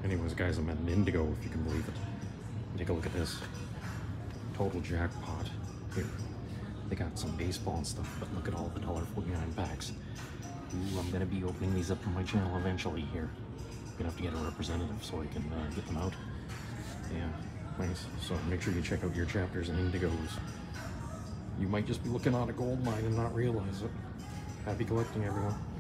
Anyways, guys, I'm at an Indigo, if you can believe it. Take a look at this. Total jackpot. Here, they got some baseball and stuff, but look at all the $1.49 packs. Ooh, I'm gonna be opening these up on my channel eventually here. Gonna have to get a representative so I can get them out. Yeah, nice. So make sure you check out your chapters and Indigos. You might just be looking on a gold mine and not realize it. Happy collecting, everyone.